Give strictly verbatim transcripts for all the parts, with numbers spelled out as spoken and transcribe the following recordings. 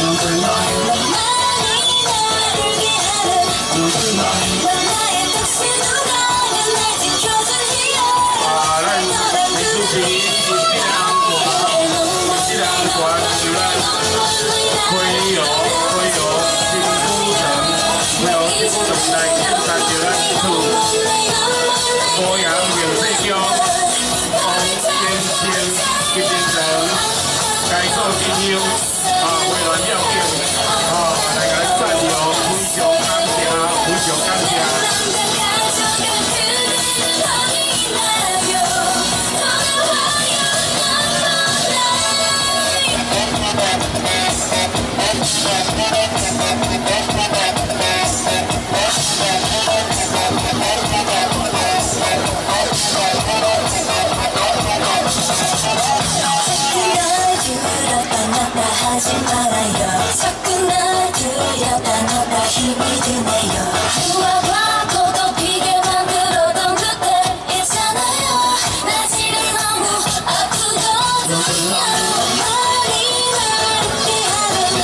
하지 말아요. 자꾸 날 들여다 놓다 힘이 드네요. 누가 봐도 비게 만들어던 그때 있잖아요. 나 지금 너무 아프거든요. 많이 날 피하는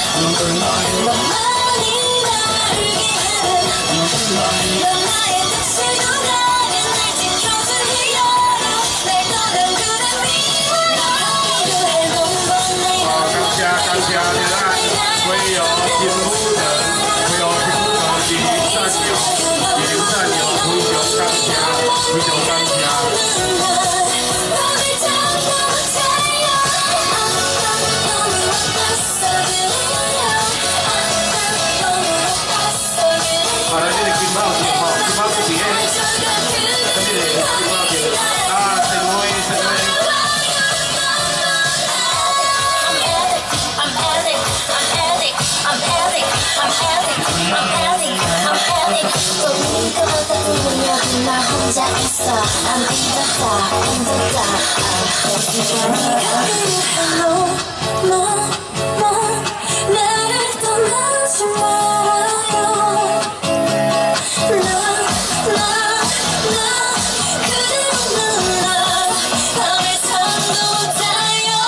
많이 날 위하는 넌 나의 뜻을 도가는 날 지켜줄 히어로 날 떠난 그대 위하여 필요해 넌 내가 感谢你爱，唯有金夫人，唯有金夫人是战友，是战友，非常感谢，非常感谢。 나 혼자 있어 I'm in the dark, in the dark 네가 필요해 No, no, no 나를 떠나지 말아요 No, no, no 그대로 눌러 밤에 잠도 자요